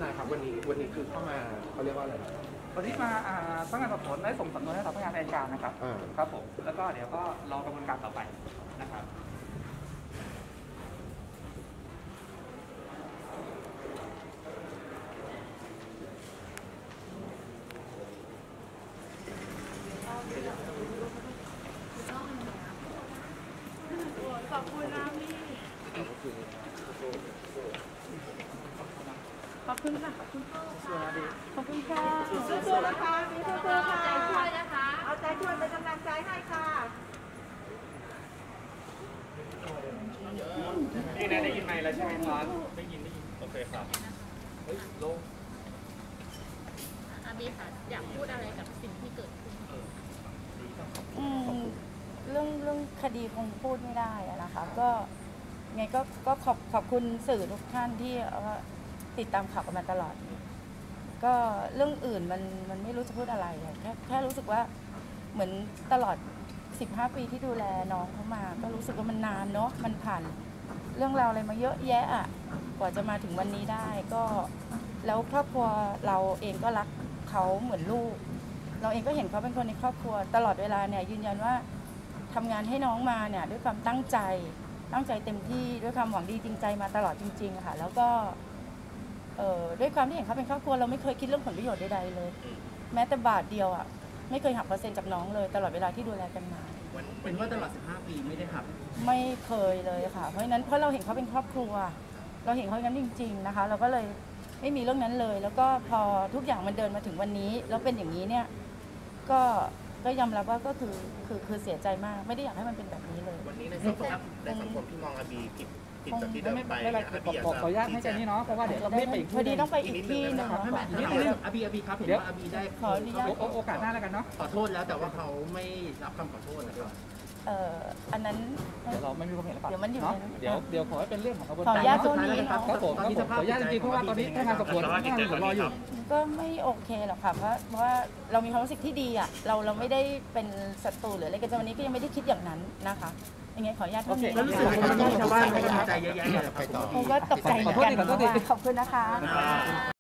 นายครับวันนี้คือเข้ามาเขาเรียกว่าอะไรวันนี้มาพนักงานสอบสวนได้ส่งสำนวนให้กับพนักงานอัยการนะครับครับผมแล้วก็เดี๋ยวก็รอกระบวนการต่อไปนะครับขอบคุณนะพี่ขอบคุณค่ะขอบคุณค่ะขอบคุณค่ะสู้ๆนะคะพี่สู้ๆค่ะใจช่วยนะคะเอาใจช่วยเป็นกำลังใจให้ค่ะนี่นะได้ยินไหมแล้วใช่ไหมครับได้ยินโอเคครับเฮ้ยลงอาบีค่ะอยากพูดอะไรกับสิ่งที่เกิดขึ้นเรื่องคดีคงพูดไม่ได้นะคะก็ไงก็ขอบคุณสื่อทุกท่านที่ติดตามข่าวกันมาตลอดก็เรื่องอื่นมันไม่รู้จะพูดอะไรแค่รู้สึกว่าเหมือนตลอด15 ปีที่ดูแลน้องเขามาก็รู้สึกว่ามันนานเนาะมันผ่านเรื่องราวอะไรมาเยอะแยะอ่ะกว่าจะมาถึงวันนี้ได้ก็แล้วครอบครัวเราเองก็รักเขาเหมือนลูกเราเองก็เห็นเขาเป็นคนในครอบครัวตลอดเวลาเนี่ยยืนยันว่าทำงานให้น้องมาเนี่ยด้วยความตั้งใจเต็มที่ด้วยความหวังดีจริงใจมาตลอดจริงๆค่ะแล้วก็ด้วยความที่เห็นเขาเป็นครอบครัวเราไม่เคยคิดเรื่องผลประโยชน์ใดๆเลยแม้แต่บาทเดียวอ่ะไม่เคยหักเปอร์เซ็นต์จากน้องเลยตลอดเวลาที่ดูแลกันมาเป็นว่าตลอด15 ปีไม่ได้หักไม่เคยเลยค่ะเพราะฉะนั้นเพราะเราเห็นเขาเป็นครอบครัวเราเห็นเขาอย่างนั้นจริงๆนะคะเราก็เลยไม่มีเรื่องนั้นเลยแล้วก็พอทุกอย่างมันเดินมาถึงวันนี้แล้วเป็นอย่างนี้เนี่ยก็ยอมรับว่าก็คือเสียใจมากไม่ได้อยากให้มันเป็นแบบนี้เลยวันนี้ในสังคมที่มองอาบีผิดจากที่เดิมไปขออนุญาตให้แค่นี้เนาะเพราะว่าเดี๋ยวเราไม่ไปอีกพอดีต้องไปอีกที่นึงครับนิดนึงอาบีครับเห็นว่าอาบีได้ขออนุญาตโอกาสหน้าแล้วกันเนาะขอโทษแล้วแต่ว่าเขาไม่รับคำขอโทษนะครับอันนั้นเดี๋ยวเราไม่มีความเห็นแล้วเดี๋ยวมันอยู่เดี๋ยวขอให้เป็นเรื่องของกระบวนการขออนุญาตตรงนี้ครับผมขออนุญาตจริงๆเพราะว่าตอนนี้พนักงานสอบสวนรออยู่ก็ไม่โอเคหรอกค่ะเพราะว่าเรามีความรู้สึกที่ดีอ่ะเราไม่ได้เป็นศัตรูหรืออะไรกันจนวันนี้ก็ยังไม่ได้คิดอย่างนั้นนะคะยังไงขออนุญาตท่านนี้แล้วรู้สึกว่าชาวบ้านให้กำลังใจเยอะแยะเลยไปต่อผมก็ตกใจเหมือนกันขอบคุณนะคะ